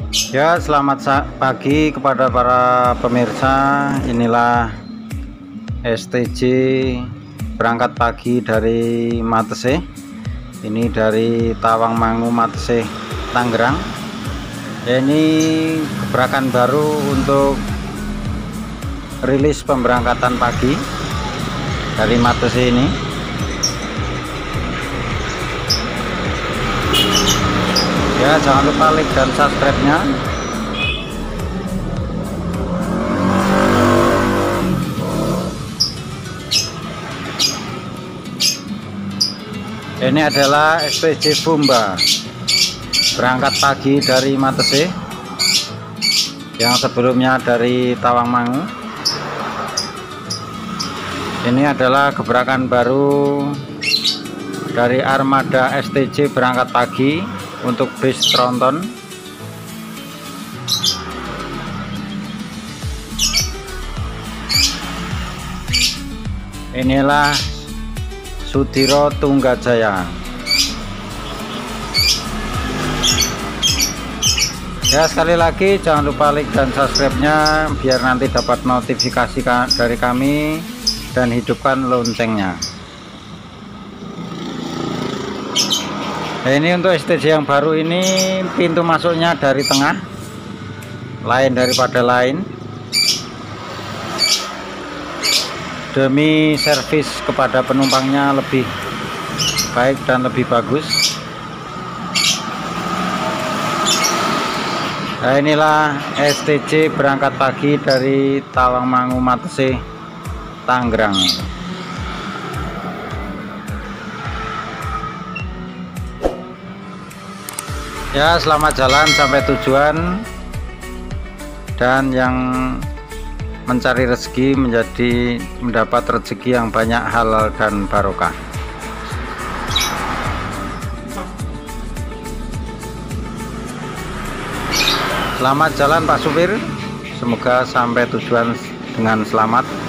Ya, selamat pagi kepada para pemirsa. Inilah STJ berangkat pagi dari Matese. Ini dari Tawangmangu Matese, Tangerang. Ini gebrakan baru untuk rilis pemberangkatan pagi dari Matese ini. Ya, jangan lupa like dan subscribe-nya. Ini adalah STJ Bumba berangkat pagi dari Matese, yang sebelumnya dari Tawangmangu. Ini adalah gebrakan baru dari armada STJ berangkat pagi untuk bis tronton. Inilah Sudiro Tunggajaya. Ya, sekali lagi jangan lupa like dan subscribe-nya biar nanti dapat notifikasi dari kami dan hidupkan loncengnya. Nah, ini untuk STJ yang baru ini pintu masuknya dari tengah, lain daripada lain, demi servis kepada penumpangnya lebih baik dan lebih bagus. Nah, inilah STJ berangkat pagi dari Tawangmangu Matese, Tangerang. Ya, selamat jalan sampai tujuan, dan yang mencari rezeki mendapat rezeki yang banyak, halal dan barokah. Selamat jalan Pak Supir, semoga sampai tujuan dengan selamat.